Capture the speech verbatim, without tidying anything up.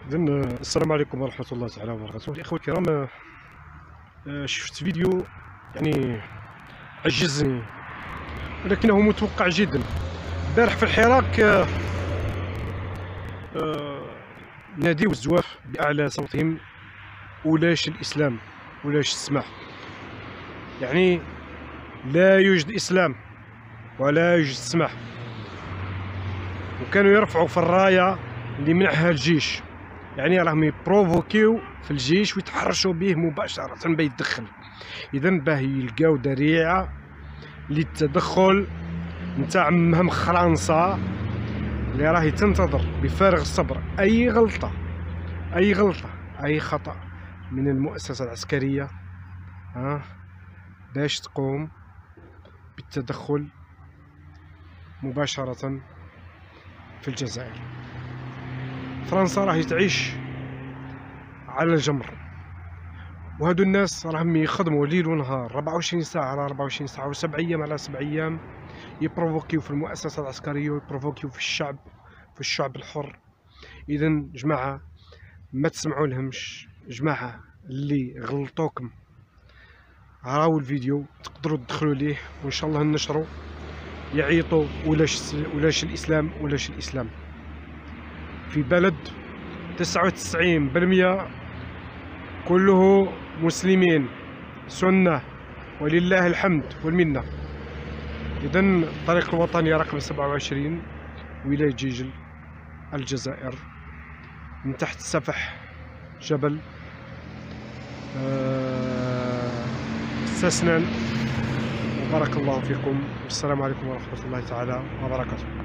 إذن السلام عليكم ورحمة الله تعالى وبركاته. الإخوة الكرام، شفت فيديو يعني عجزني ولكنه متوقع جدا. البارح في الحراك ناديو الزواف بأعلى صوتهم: ولاش الإسلام، ولاش السماح. يعني لا يوجد إسلام ولا يوجد السماح. وكانوا يرفعوا في الراية اللي منعها الجيش، يعني راهم يبروفوكيو في الجيش ويتحرشوا به مباشرة بيدخل. إذا باه يلقاو ذريعة للتدخل نتاع مهم فرنسا اللي راهي تنتظر بفارغ الصبر أي غلطة أي غلطة أي خطأ من المؤسسة العسكرية ها باش تقوم بالتدخل مباشرة في الجزائر. فرنسا راهي تعيش على الجمر، وهادو الناس راهم يخدموا ليل ونهار أربعة وعشرين ساعة على أربعة وعشرين ساعة وسبع أيام على سبع أيام، يبروفوكيو في المؤسسة العسكرية ويبروفوكيو في الشعب في الشعب الحر. إذا جماعة ما تسمعوا لهمش، جماعة اللي غلطوكم راهو الفيديو تقدروا تدخلوا ليه وإن شاء الله ننشروا. يعيطوا ولاش ولاش الإسلام، ولاش الإسلام في بلد تسعة وتسعين بالمئة كله مسلمين سنة ولله الحمد والمنة. إذا الطريق الوطني رقم سبعة وعشرين ولاية جيجل الجزائر، من تحت سفح جبل سسنان. وبارك الله فيكم، والسلام عليكم ورحمة الله تعالى وبركاته.